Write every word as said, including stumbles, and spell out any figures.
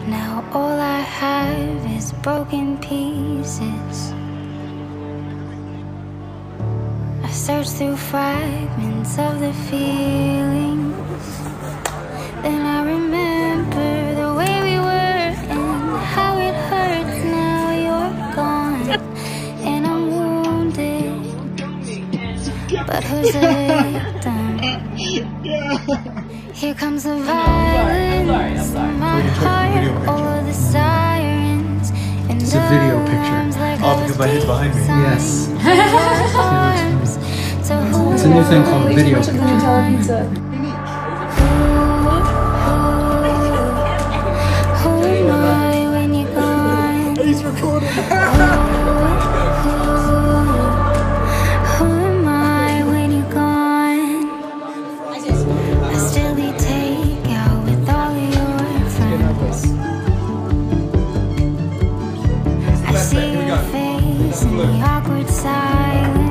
Now all I have is broken pieces. I search through fragments of the feelings. Then I remember the way we were and how it hurts now you're gone. And I'm wounded, but who's the victim? Here comes the violence in my heart, all of the sirens. It's a video picture. Oh, because my head's behind me. Yes. It's a new thing called video picture. Who am I when you're gone? He's recording. Who am I when you're gone? I still eat takeout with all of your friends. I see your face in the awkward silence.